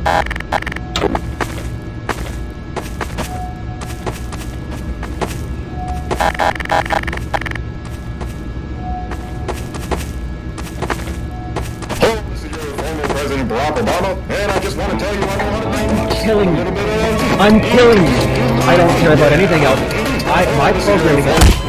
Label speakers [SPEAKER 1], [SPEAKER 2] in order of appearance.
[SPEAKER 1] President Barack Obama, and I just want to tell you I know how to think.
[SPEAKER 2] Killing you. I'm killing you. I don't care about anything else. My programming is